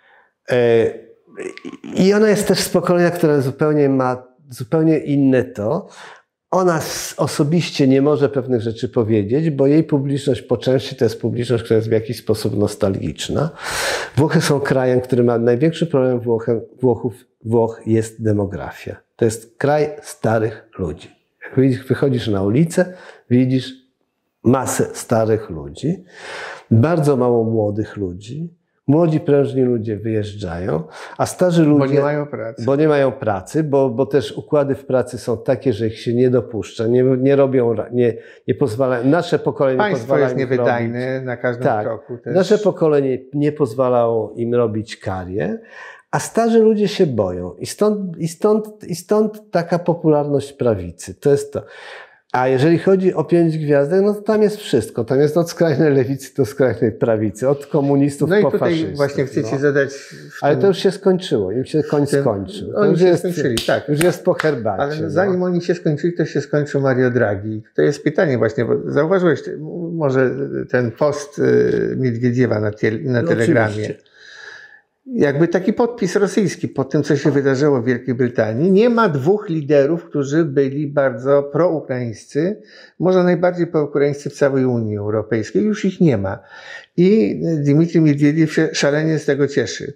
I ona jest też spokojna, która zupełnie ma zupełnie inne to. Ona osobiście nie może pewnych rzeczy powiedzieć, bo jej publiczność po części to jest publiczność, która jest w jakiś sposób nostalgiczna. Włochy są krajem, który ma największy problem Włochem, Włochów, Włoch jest demografia. To jest kraj starych ludzi. Jak wychodzisz na ulicę, widzisz masę starych ludzi, bardzo mało młodych ludzi. Młodzi, prężni ludzie wyjeżdżają, a starzy ludzie... Bo nie mają pracy. Bo nie mają pracy, bo, bo też układy w pracy są takie, że ich się nie dopuszcza, nie, nie robią, nie, nie pozwalają, nasze pokolenie Państwo pozwala jest im niewydajne robić. na każdym tak, kroku. Też. Nasze pokolenie nie pozwalało im robić karier, a starzy ludzie się boją. I stąd, i stąd, i stąd taka popularność prawicy. To jest to. A jeżeli chodzi o pięć gwiazdek, no to tam jest wszystko. Tam jest od skrajnej lewicy do skrajnej prawicy, od komunistów no po i tutaj faszystów. właśnie chcecie no. zadać... Ale to już się skończyło, im się koń tym, skończył. To oni już się jest, skończyli, tak. Już jest po herbacie. Ale no. zanim oni się skończyli, to się skończył Mario Draghi. To jest pytanie właśnie, bo zauważyłeś może ten post Miedwiediewa na, te, na no Telegramie. Oczywiście. Jakby taki podpis rosyjski po tym, co się wydarzyło w Wielkiej Brytanii. Nie ma dwóch liderów, którzy byli bardzo proukraińscy, może najbardziej proukraińscy w całej Unii Europejskiej. Już ich nie ma. I Dmitrij Miedwiediew się szalenie z tego cieszy.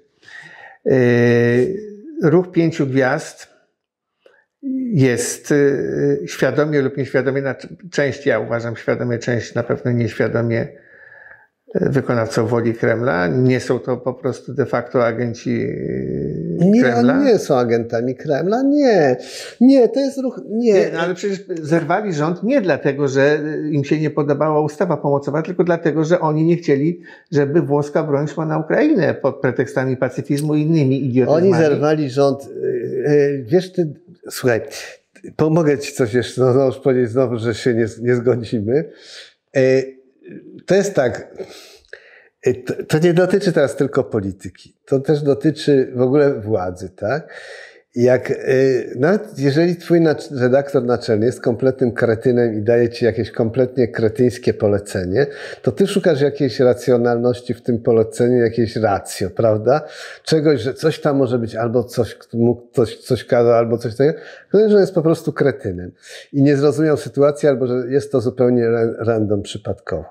Ruch pięciu gwiazd jest świadomie lub nieświadomie, na część, ja uważam świadomie, część na pewno nieświadomie wykonawcą woli Kremla. Nie są to po prostu de facto agenci Kremla. Nie, nie są agentami Kremla, nie. Nie, to jest ruch, nie. nie no ale przecież zerwali rząd nie dlatego, że im się nie podobała ustawa pomocowa, tylko dlatego, że oni nie chcieli, żeby włoska broń szła na Ukrainę pod pretekstami pacyfizmu i innymi idiotyzmami. Oni zerwali rząd. Wiesz, ty, słuchaj, pomogę ci coś jeszcze, no, no już powiedzieć znowu, że się nie, nie zgodzimy. To jest tak, to, to nie dotyczy teraz tylko polityki, to też dotyczy w ogóle władzy, tak? Jak, nawet jeżeli twój redaktor naczelny jest kompletnym kretynem i daje ci jakieś kompletnie kretyńskie polecenie, to ty szukasz jakiejś racjonalności w tym poleceniu, jakiejś racjo, prawda? Czegoś, że coś tam może być, albo coś, mógł coś, coś kazał, albo coś takiego, że jest po prostu kretynem i nie zrozumiał sytuacji, albo że jest to zupełnie random, przypadkowo.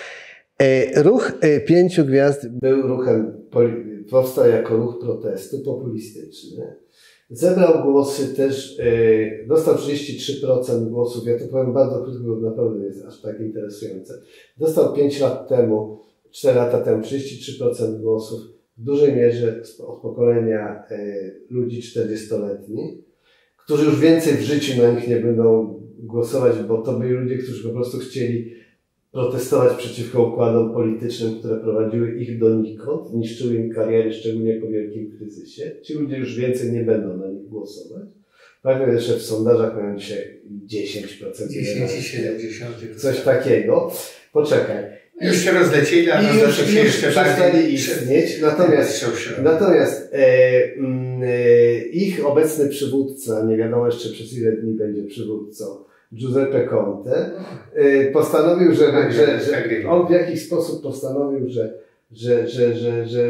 Ruch pięciu gwiazd był ruchem, powstał jako ruch protestu populistyczny. Zebrał głosy też, yy, dostał trzydzieści trzy procent głosów, ja to powiem bardzo krótko, bo naprawdę nie jest aż tak interesujące. Dostał pięć lat temu, cztery lata temu trzydzieści trzy procent głosów, w dużej mierze od pokolenia yy, ludzi czterdziestoletnich, którzy już więcej w życiu na nich nie będą głosować, bo to byli ludzie, którzy po prostu chcieli protestować przeciwko układom politycznym, które prowadziły ich donikąd, niszczyły im kariery, szczególnie po wielkim kryzysie. Ci ludzie już więcej nie będą na nich głosować. Pamiętam, że w sondażach mają dzisiaj dziesięć procent. dziesięć i siedem procent. Coś takiego. Poczekaj. Już się rozlecieli, a I już, się jeszcze przestali istnieć. Natomiast, natomiast e, e, ich obecny przywódca, nie wiadomo jeszcze przez ile dni będzie przywódcą, Giuseppe Conte, postanowił, że, że, że on w jakiś sposób postanowił, że, że, że, że, że,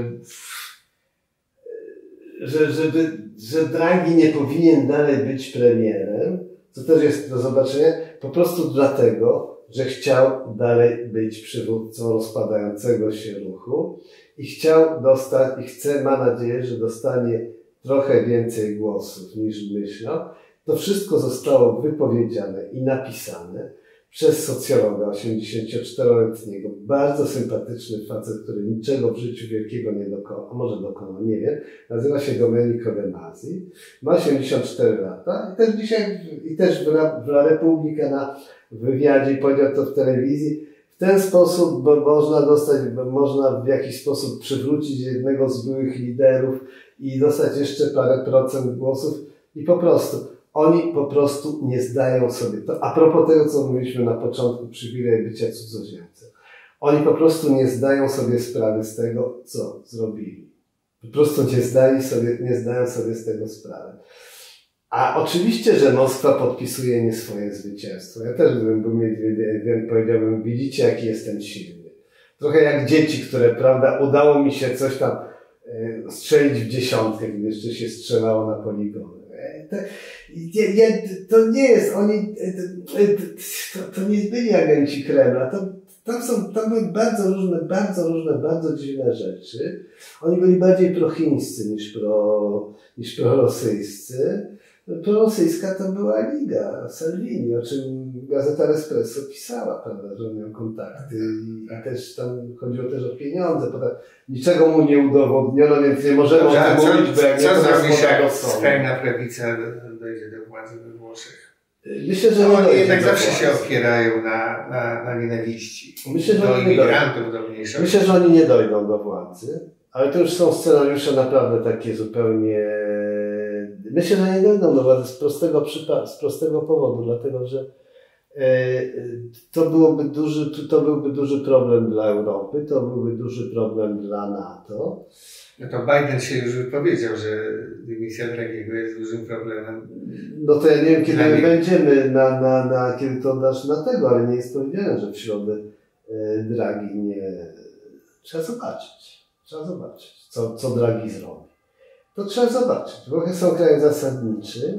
że, żeby, że Draghi nie powinien dalej być premierem, co też jest do zobaczenia, po prostu dlatego, że chciał dalej być przywódcą rozpadającego się ruchu i chciał dostać, i chce, ma nadzieję, że dostanie trochę więcej głosów niż myślał. To wszystko zostało wypowiedziane i napisane przez socjologa osiemdziesięcioczteroletniego, bardzo sympatyczny facet, który niczego w życiu wielkiego nie dokonał, a może dokonał, nie wiem. Nazywa się Domenico De Masi, ma osiemdziesiąt cztery lata i też dzisiaj, i też w La, w La Repubblica na wywiadzie powiedział to w telewizji. W ten sposób bo można dostać, bo można w jakiś sposób przywrócić jednego z byłych liderów i dostać jeszcze parę procent głosów i po prostu oni po prostu nie zdają sobie, to a propos tego, co mówiliśmy na początku, przywilej bycia cudzoziemcem. Oni po prostu nie zdają sobie sprawy z tego, co zrobili. Po prostu nie zdali sobie, nie zdają sobie z tego sprawy. A oczywiście, że Moskwa podpisuje nie swoje zwycięstwo. Ja też gdybym był Miedwiediew, powiedziałbym, widzicie, jaki jestem silny. Trochę jak dzieci, które, prawda, udało mi się coś tam e, strzelić w dziesiątkę, gdy jeszcze się strzelało na poligony. To, nie, to nie jest, oni, to, to nie byli agenci Kremla, to, tam, są, tam były bardzo różne, bardzo różne, bardzo dziwne rzeczy. Oni byli bardziej prochińscy niż, pro, niż prorosyjscy. prorosyjska to była Liga Salvini, o czym Gazeta L'Espresso pisała, prawda, że on miał kontakty i, i też tam chodziło też o pieniądze. Potem niczego mu nie udowodniono, więc nie możemy Dobrze, o tym co, mówić, bo jak co nie, to zrobi nas się, poda do jak sądu. skrajna prawica dojdzie do władzy we Włoszech? Myślę, że No, nie oni dojdzie jednak do zawsze się władzy. opierają na, na, na nienawiści. Myślę, że do oni nie imigrantów, do mniejszości. Myślę, że oni nie dojdą do władzy, ale to już są scenariusze naprawdę takie zupełnie... Myślę, że nie dojdą do władzy z prostego, przypa- z prostego powodu, dlatego że e, to, byłoby duży, to byłby duży problem dla Europy, to byłby duży problem dla NATO. No to Biden się już wypowiedział, że dymisja Dragiego jest dużym problemem. No to ja nie wiem, kiedy Dla my mnie- będziemy, na, na, na, kiedy to dasz na tego, ale nie jest powiedziane, że w środę e, Draghi nie... Trzeba zobaczyć. Trzeba zobaczyć, co, co Draghi zrobi. To trzeba zobaczyć. Włochy są krajem zasadniczym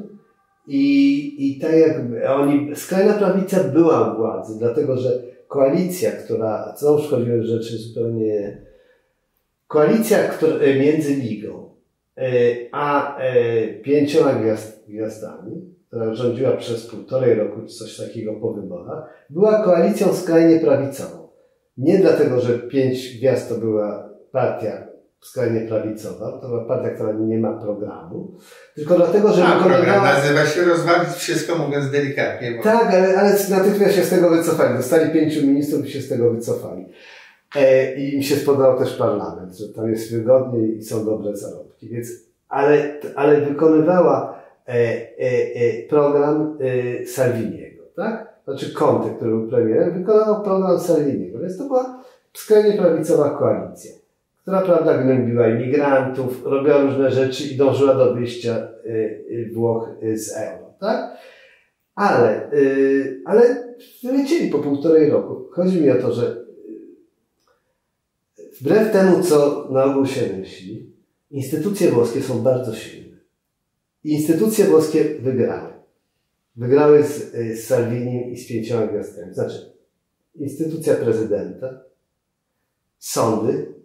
i, i tak jakby oni, skrajna prawica była u władzy, dlatego że koalicja, która, co już chodziło o rzeczy zupełnie, koalicja która, między Ligą a pięcioma gwiazd, gwiazdami, która rządziła przez półtorej roku czy coś takiego po wyborach, była koalicją skrajnie prawicową. Nie dlatego, że pięć gwiazd to była partia skrajnie prawicowa, to była partia, która nie ma programu, tylko dlatego, że A, program wykonywała... nazywa się Rozwalić Wszystko, mówiąc delikatnie. Bo... Tak, ale, ale natychmiast się z tego wycofali. Dostali pięciu ministrów i się z tego wycofali. E, I im się spodobał też parlament, że tam jest wygodnie i są dobre zarobki. Więc, ale, ale wykonywała e, e, e, program e, Salviniego, tak? Znaczy Conte, który był premierem, wykonał program Salviniego. Więc to była skrajnie prawicowa koalicja, która, prawda, gnębiła imigrantów, robiła różne rzeczy i dążyła do wyjścia y, y, Włoch y, z euro, tak? Ale, y, ale wylecieli po półtorej roku. Chodzi mi o to, że y, wbrew temu, co na ogół się myśli, instytucje włoskie są bardzo silne. I instytucje włoskie wygrały. Wygrały z, y, z Salvinim i z pięcioma gwiazdkami. Znaczy, instytucja prezydenta, sądy,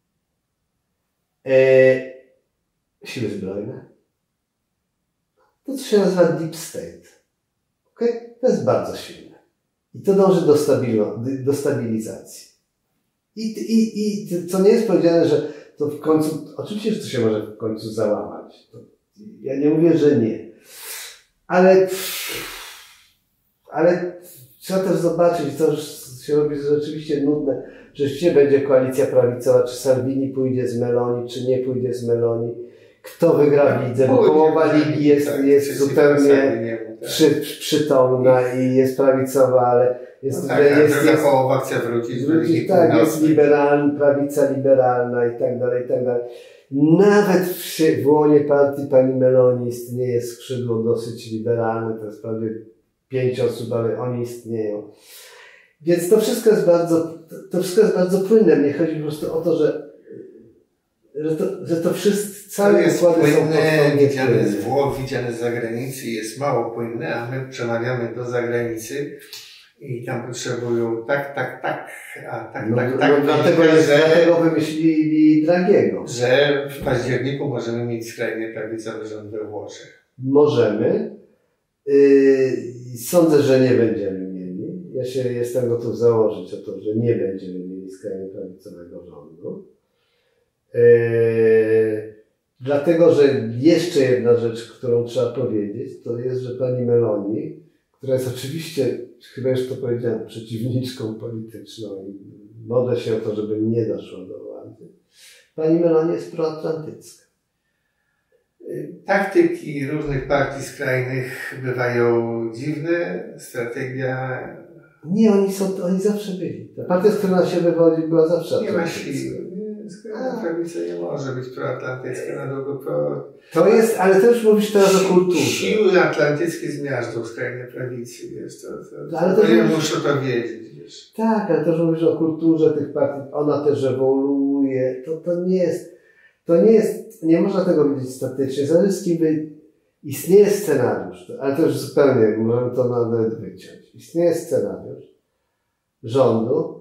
E, siły zbrojne. To, co się nazywa Deep State. Okay? To jest bardzo silne. I to dąży do, stabilo- do stabilizacji. I, i, I co nie jest powiedziane, że to w końcu, oczywiście, że to się może w końcu załamać. To, ja nie mówię, że nie. Ale, ale trzeba też zobaczyć, to już się robi rzeczywiście nudne. Rzeczywiście będzie koalicja prawicowa, czy Salvini pójdzie z Meloni, czy nie pójdzie z Meloni. Kto wygra w lidze, bo połowa ligi jest, tak, jest zupełnie przy, przytomna i jest prawicowa, ale jest... No tak, jest, druga jest, połowa chce wrócić do wrócić, Ligi tak, jest Północnej. liberalna, prawica liberalna i tak dalej, i tak dalej. Nawet w, w łonie partii pani Meloni istnieje skrzydło dosyć liberalne, to jest prawie pięć osób, ale oni istnieją. Więc to wszystko jest bardzo, to wszystko jest bardzo płynne. Mnie chodzi po prostu o to, że, że, to, że to wszystko, całe jest układy są płynne, widziane płynne. z Włoch, widziane z zagranicy, jest mało płynne, a my przemawiamy do zagranicy i tam potrzebują tak, tak, tak, a tak, No, tak, tak. no, dlatego, że, jest, dlatego wymyślili Dragiego. że w październiku możemy mieć skrajnie prawicowy rząd we Włoszech. Możemy. Yy, sądzę, że nie będziemy mieli. Ja się jestem gotów założyć o to, że nie będziemy mieli skrajnie prawicowego rządu. Yy, dlatego, że jeszcze jedna rzecz, którą trzeba powiedzieć, to jest, że pani Meloni, która jest oczywiście, chyba już to powiedziałem, przeciwniczką polityczną i modlę się o to, żeby nie doszło do władzy. Pani Meloni jest proatlantycka. Taktyki różnych partii skrajnych bywają dziwne, strategia... Nie, oni są, oni zawsze byli. Ta partia, z którą się wywodzi, była zawsze Nie ma atlantycka. siły. Skrajna prawica nie może być proatlantycka na długo pro... To jest, ale też mówisz teraz o kulturze. Siły atlantyckie zmiażdżą skrajnej prawicy, wiesz, to, to, to, Ale to też ja mówisz- muszę to wiedzieć, wiesz. Tak, ale też mówisz o kulturze tych partii. Ona też ewoluuje. To, to nie jest, to nie jest, nie można tego widzieć statycznie. Zależy z kim wy... Istnieje scenariusz, ale to już zupełnie, możemy to nawet wyciąć. Istnieje scenariusz rządu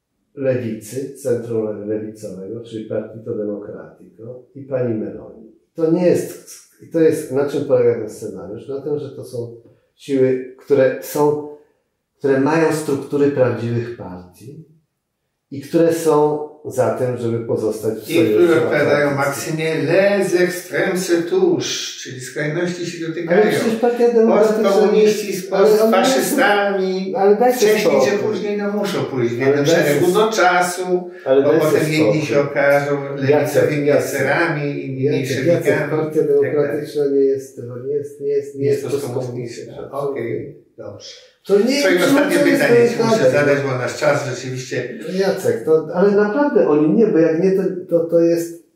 lewicy, centrum lewicowego, czyli Partito Democratico i pani Meloni. to nie jest, to jest, na czym polega ten scenariusz? Na tym, że to są siły, które są, które mają struktury prawdziwych partii i które są za tym, żeby pozostać w sojuszu. I które odpowiadają maksymie les extremes se touche, czyli skrajności się dotykają. Ale przecież partia demokratyczna... Postkomuniści z postfaszystami, wcześniej czy później no muszą pójść w jednym szeregu do czasu, bo potem jedni się okażą lewicowymi eserami, inni mniejszewikami. Partia demokratyczna nie jest, nie jest, nie jest, nie jest postkomunistyczna. Okej, dobrze. To nie Twoje ostatnie pytanie ci muszę zadać, bo nasz czas rzeczywiście... Jacek, to, ale naprawdę oni nie, bo jak nie, to, to, to jest...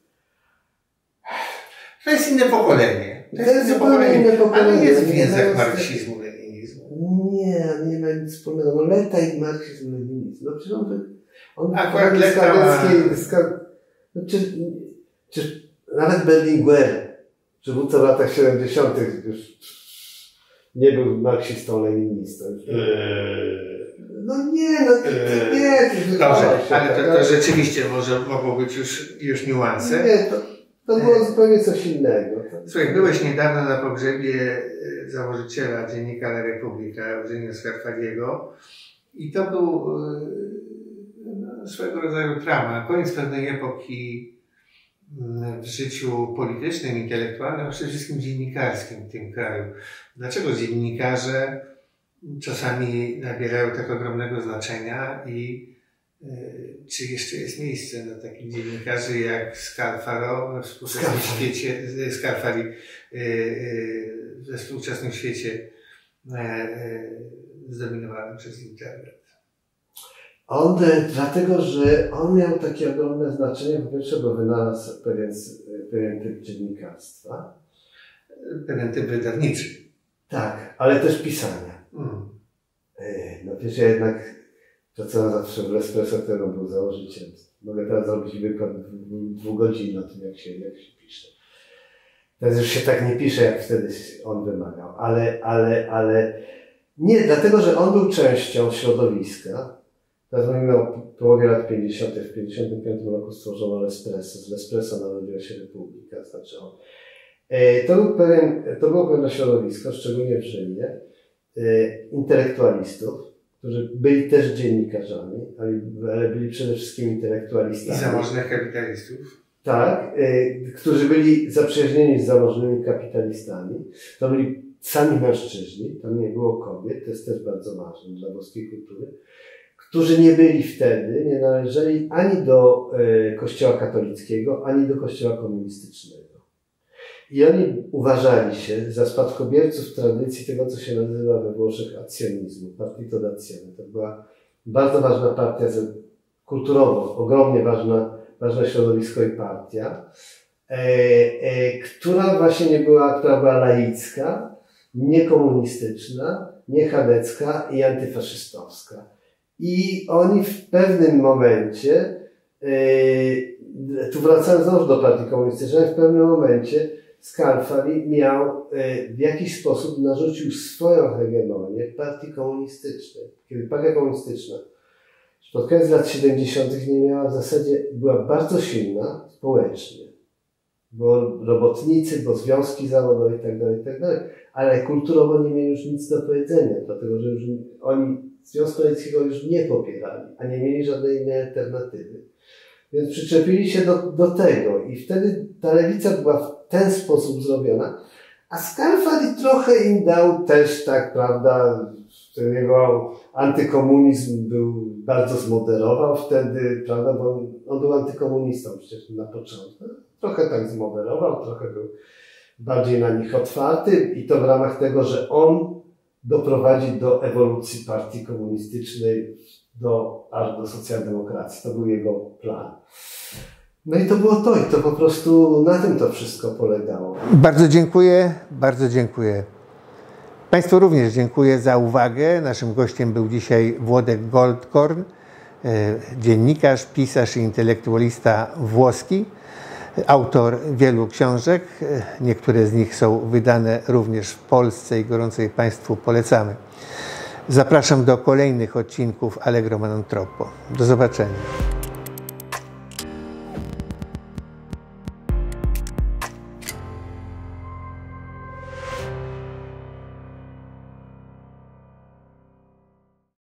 To jest inne pokolenie. To, to jest inne pokolenie, inne pokolenie. Ale jest więzek marksizmu, leninizmu. Nie, nie ma nic wspólnego. No Leta i marksizm, leninizm. No przecież on... on Akurat Leta ma... No, czy, czy nawet Berlinguer, przywódca w latach siedemdziesiątych już nie był marksistą, leninistą. No nie, no nie. nie Dobrze, ale to, to rzeczywiście może mogło być już, już niuanse. Nie, to, to było zupełnie coś innego. Słuchaj, byłeś niedawno na pogrzebie założyciela dziennika La Repubblica, Eugenio Scarfariego i to był no, swego rodzaju trauma, koniec pewnej epoki w życiu politycznym, intelektualnym, a przede wszystkim dziennikarskim w tym kraju. Dlaczego dziennikarze czasami nabierają tak ogromnego znaczenia i y, czy jeszcze jest miejsce na takich dziennikarzy jak Scalfaro we współczesnym świecie, Scalfari y, y, we współczesnym świecie y, y, zdominowanym przez internet? On, dlatego, że on miał takie ogromne znaczenie, po pierwsze, bo wynalazł pewien, pewien typ dziennikarstwa. Pewien typ wydawniczy. Tak, ale też pisania. Mm. No wiesz, ja jednak pracowałem zawsze w L'Espresso, którego był założycielem. Mogę teraz zrobić wykład dwugodzinny o tym, jak się, jak się pisze. Teraz już się tak nie pisze, jak wtedy on wymagał. Ale, ale, ale nie, dlatego, że on był częścią środowiska. Teraz mówimy o połowie lat pięćdziesiątych. W pięćdziesiątym piątym roku stworzono L'Espresso. Z L'Espresso narodziła się Republika. Znaczy on. To, był pewien, to było pewne środowisko, szczególnie w Rzymie, intelektualistów, którzy byli też dziennikarzami, ale byli przede wszystkim intelektualistami. I zamożnych kapitalistów. Tak, którzy byli zaprzyjaźnieni z zamożnymi kapitalistami. To byli sami mężczyźni, tam nie było kobiet, to jest też bardzo ważne dla włoskiej kultury, którzy nie byli wtedy, nie należeli ani do Kościoła katolickiego, ani do Kościoła komunistycznego. I oni uważali się za spadkobierców tradycji tego, co się nazywa we Włoszech acjonizmu, partito d'azione. To była bardzo ważna partia, kulturowo ogromnie ważna, ważne środowisko i partia, e, e, która właśnie nie była, która była laicka, niekomunistyczna, niechadecka i antyfaszystowska. I oni w pewnym momencie, e, tu wracając znowu do partii komunistycznej, w pewnym momencie Scalfari miał w jakiś sposób narzucił swoją hegemonię partii komunistycznej. Kiedy partia komunistyczna pod koniec lat siedemdziesiątych nie miała w zasadzie, była bardzo silna społecznie. Bo robotnicy, bo związki zawodowe i tak dalej, i tak dalej. Ale kulturowo nie mieli już nic do powiedzenia, dlatego że już oni Związku Radzieckiego już nie popierali, a nie mieli żadnej innej alternatywy. Więc przyczepili się do, do tego i wtedy ta lewica była w ten sposób zrobiona, a Scalfari trochę im dał też, tak, prawda, ten jego antykomunizm był, bardzo zmoderował wtedy, prawda, bo on, on był antykomunistą przecież na początku. Trochę tak zmoderował, trochę był bardziej na nich otwarty i to w ramach tego, że on doprowadzi do ewolucji partii komunistycznej do, aż do socjaldemokracji. To był jego plan. No i to było to i to po prostu na tym to wszystko polegało. Bardzo dziękuję, bardzo dziękuję. Państwu również dziękuję za uwagę. Naszym gościem był dzisiaj Włodek Goldkorn, dziennikarz, pisarz i intelektualista włoski, autor wielu książek. Niektóre z nich są wydane również w Polsce i gorąco je Państwu polecamy. Zapraszam do kolejnych odcinków Allegro ma non troppo. Do zobaczenia.